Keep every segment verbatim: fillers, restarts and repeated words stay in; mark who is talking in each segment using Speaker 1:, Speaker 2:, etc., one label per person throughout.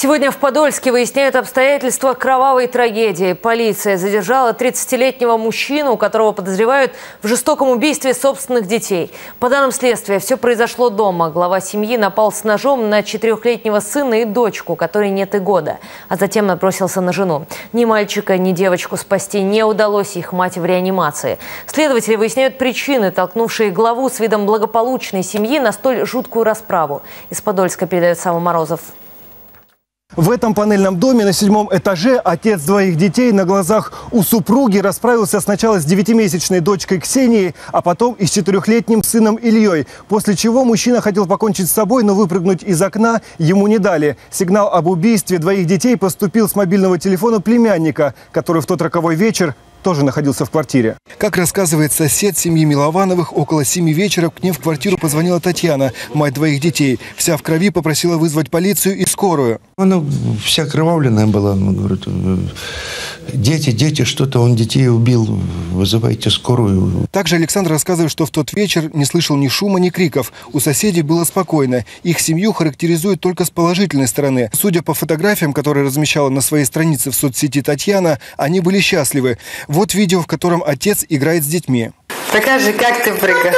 Speaker 1: Сегодня в Подольске выясняют обстоятельства кровавой трагедии. Полиция задержала тридцатилетнего мужчину, которого подозревают в жестоком убийстве собственных детей. По данным следствия, все произошло дома. Глава семьи напал с ножом на четырехлетнего сына и дочку, которой нет и года, а затем набросился на жену. Ни мальчика, ни девочку спасти не удалось, их мать в реанимации. Следователи выясняют причины, толкнувшие главу с видом благополучной семьи на столь жуткую расправу. Из Подольска передает Сава Морозов.
Speaker 2: В этом панельном доме на седьмом этаже отец двоих детей на глазах у супруги расправился сначала с девятимесячной дочкой Ксенией, а потом и с четырехлетним сыном Ильей. После чего мужчина хотел покончить с собой, но выпрыгнуть из окна ему не дали. Сигнал об убийстве двоих детей поступил с мобильного телефона племянника, который в тот роковой вечер тоже находился в квартире. Как рассказывает сосед семьи Миловановых, около семи вечера к ним в квартиру позвонила Татьяна, мать двоих детей. Вся в крови, попросила вызвать полицию и скорую.
Speaker 3: Она вся окровавленная была. Она говорит: дети, дети, что-то он детей убил, вызывайте скорую. Также Александр рассказывает, что в тот вечер не слышал ни шума, ни криков. У соседей было спокойно. Их семью характеризуют только с положительной стороны. Судя по фотографиям, которые размещала на своей странице в соцсети Татьяна, они были счастливы. Вот видео, в котором отец играет с детьми.
Speaker 4: Покажи, как ты прыгаешь.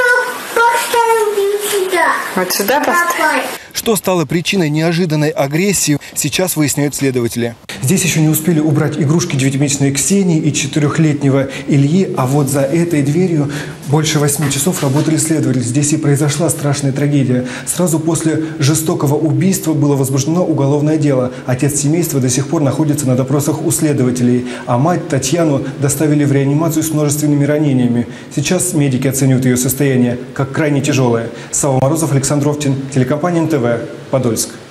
Speaker 4: Вот сюда поставь.
Speaker 2: Что стало причиной неожиданной агрессии, сейчас выясняют следователи. Здесь еще не успели убрать игрушки девятимесячной Ксении и четырехлетнего Ильи, а вот за этой дверью больше восьми часов работали следователи. Здесь и произошла страшная трагедия. Сразу после жестокого убийства было возбуждено уголовное дело. Отец семейства до сих пор находится на допросах у следователей, а мать Татьяну доставили в реанимацию с множественными ранениями. Сейчас медики оценивают ее состояние как крайне тяжелое. Сава Морозов, Александр Овтин, телекомпания эн тэ вэ, Подольск.